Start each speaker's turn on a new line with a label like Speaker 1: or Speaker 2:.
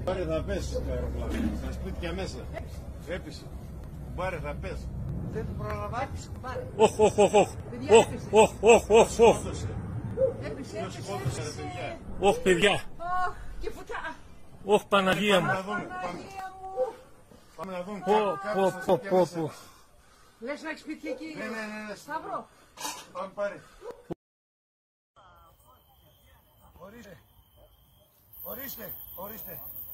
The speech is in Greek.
Speaker 1: Πάρε θα πέσει το αεροπλάνο. Στα σπίτια μέσα. Έπεισε. Πάρε θα πέσει.
Speaker 2: Δεν το προλαβαίνει.
Speaker 3: Οχ, οχ, οχ, οχ. Οχ, οχ, οχ, οχ.
Speaker 2: Έπεισε.
Speaker 1: Σκότωσε ρε παιδιά.
Speaker 3: Οχ, παιδιά.
Speaker 2: Και φωτά.
Speaker 3: Οχ, Παναγία μου.
Speaker 1: Πάμε να δούμε.
Speaker 3: Πω.
Speaker 2: Λες να έχεις σπίτι εκεί.
Speaker 1: Ναι.
Speaker 2: Σταύρο.
Speaker 1: Πάμε πάρε.
Speaker 2: Ορίστε.